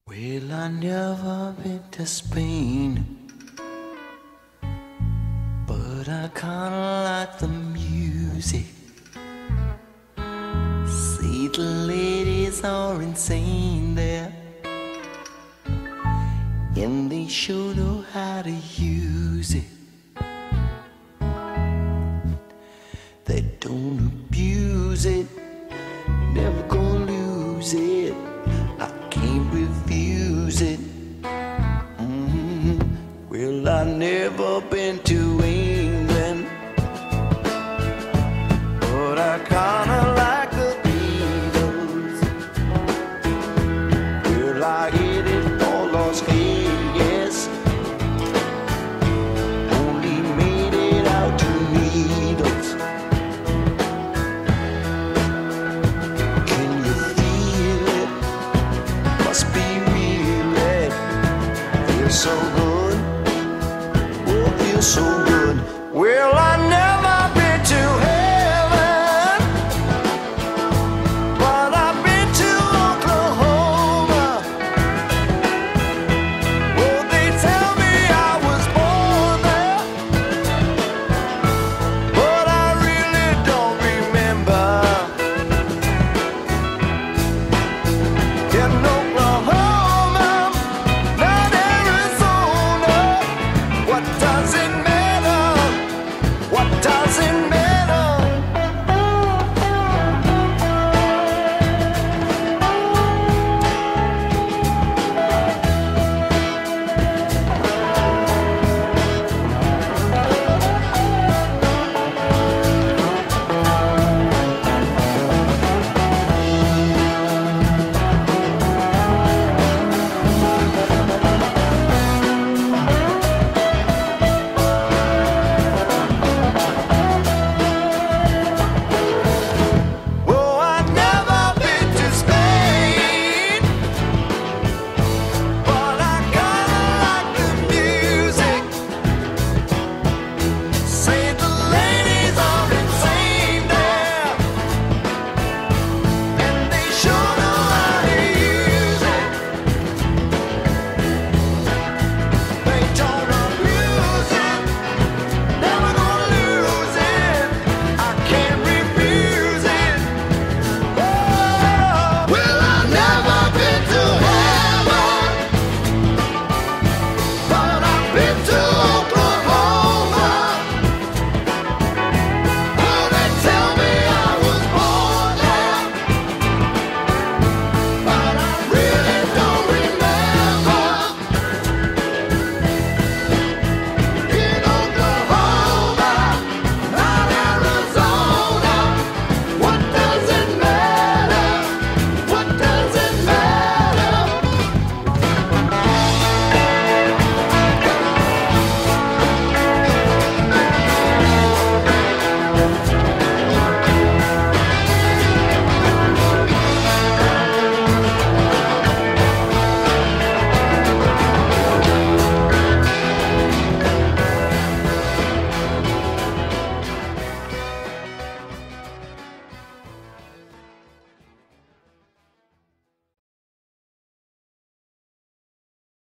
Well, I never been to Spain, but I kinda like the music. See, the ladies are insane there, and they sure know how to use it. They don't abuse it, never gonna lose it. I can't refuse it. Well, I never been to England, but I kinda like the Beatles. Well, I